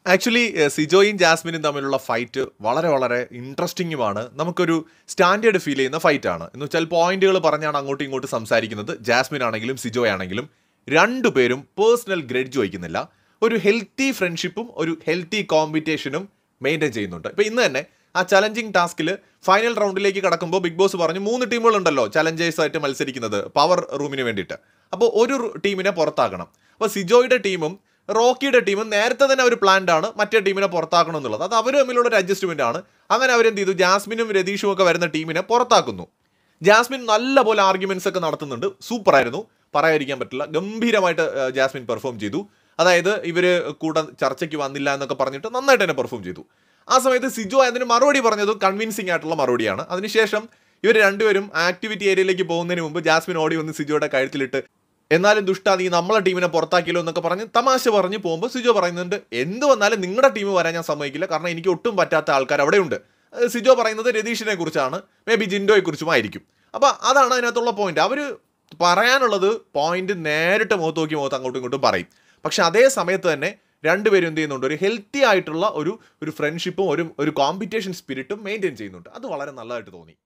Actually സിജോയും ജാസ്മിനും തമ്മിലുള്ള fight വളരെ വളരെ ഇൻട്രസ്റ്റിംഗുമാണ്. നമുക്കൊരു സ്റ്റാൻഡേർഡ് ഫീൽ ചെയ്യുന്ന ഫൈറ്റാണ്. എന്ന് വെച്ചാൽ പോയിന്റുകൾ പറഞ്ഞാണ് അങ്ങോട്ടും ഇങ്ങോട്ടും സംസാരിക്കുന്നത്. ജാസ്മിൻ ആണെങ്കിലും സിജോ ആണെങ്കിലും രണ്ടുപേരും പേഴ്സണൽ ഗ്രഡ്ജ് വയ്ക്കുന്നില്ല. ഒരു ഹെൽത്തി ഫ്രണ്ട്ഷിപ്പും ഒരു ഹെൽത്തി കോമ്പറ്റീഷനും മെയിൻറ്റെയിൻ ചെയ്യുന്നുണ്ട്. ഇപ്പോൾ ഇന്ന് തന്നെ ആ ചലഞ്ചിങ് ടാസ്കിൽ ഫൈനൽ റൗണ്ടിലേക്ക് കടക്കുമ്പോൾ ബിഗ് ബോസ് പറഞ്ഞു 3 ടീമുകളുണ്ടല്ലോ ചലഞ്ചേഴ്സായിട്ട് മത്സരിക്കുന്നത് പവർ റൂമിന് വേണ്ടിയിട്ട്. അപ്പോൾ ഒരു ടീമിനെ പുറത്താക്കണം. അപ്പോൾ സിജോയുടെ ടീമും റോക്കിയുടെ ടീമും നേരത്തെ തന്നെ അവർ പ്ലാൻഡ് ആണ് മറ്റേ ടീമിനെ പുറത്താക്കണം എന്നുള്ളത്. അത് അവർ തമ്മിലുള്ള ഒരു അഡ്ജസ്റ്റ്മെന്റ് ആണ്. അങ്ങനെ അവരെന്ത് ചെയ്തു, ജാസ്മിനും രതീഷും ഒക്കെ വരുന്ന ടീമിനെ പുറത്താക്കുന്നു. ജാസ്മിൻ നല്ല പോലെ ആർഗ്യുമെന്റ്സ് ഒക്കെ നടത്തുന്നുണ്ട്. സൂപ്പറായിരുന്നു, പറയാതിരിക്കാൻ പറ്റില്ല. ഗംഭീരമായിട്ട് ജാസ്മിൻ പെർഫോം ചെയ്തു. അതായത് ഇവർ കൂടെ ചർച്ചയ്ക്ക് വന്നില്ല എന്നൊക്കെ പറഞ്ഞിട്ട് നന്നായിട്ട് തന്നെ പെർഫോം ചെയ്തു. ആ സമയത്ത് സിജോ അതിന് മറുപടി പറഞ്ഞതും കൺവിൻസിംഗ് ആയിട്ടുള്ള മറുപടിയാണ്. അതിനുശേഷം ഇവർ രണ്ടുപേരും ആക്ടിവിറ്റി ഏരിയയിലേക്ക് പോകുന്നതിന് മുമ്പ് ജാസ്മിൻ ഓടി വന്ന് സിജോയുടെ കഴുത്തിലിട്ട് എന്നാലും ദുഷ്ട നീ നമ്മളെ ടീമിനെ പുറത്താക്കിയല്ലോ എന്നൊക്കെ പറഞ്ഞ് തമാശ പറഞ്ഞ് പോകുമ്പോൾ സിജോ പറയുന്നുണ്ട് എന്ത് വന്നാലും നിങ്ങളുടെ ടീം വരാൻ ഞാൻ സമ്മതിക്കില്ല, കാരണം എനിക്ക് ഒട്ടും പറ്റാത്ത ആൾക്കാർ അവിടെയുണ്ട്. സിജോ പറയുന്നത് രതീഷിനെ കുറിച്ചാണ്, മേ ബി ജിൻഡോയെ കുറിച്ചുമായിരിക്കും. അപ്പോൾ അതാണ് അതിനകത്തുള്ള പോയിന്റ്. അവർ പറയാനുള്ളത് പോയിന്റ് നേരിട്ട് മുഖത്ത് നോക്കി മുഖത്ത് അങ്ങോട്ടും ഇങ്ങോട്ടും പറയും. പക്ഷെ അതേ സമയത്ത് തന്നെ രണ്ടുപേരും എന്ത് ചെയ്യുന്നുണ്ട്, ഒരു ഹെൽത്തി ആയിട്ടുള്ള ഒരു ഫ്രണ്ട്ഷിപ്പും ഒരു കോമ്പറ്റീഷൻ സ്പിരിറ്റും മെയിൻറ്റെയിൻ ചെയ്യുന്നുണ്ട്. അത് വളരെ നല്ലതായിട്ട് തോന്നി.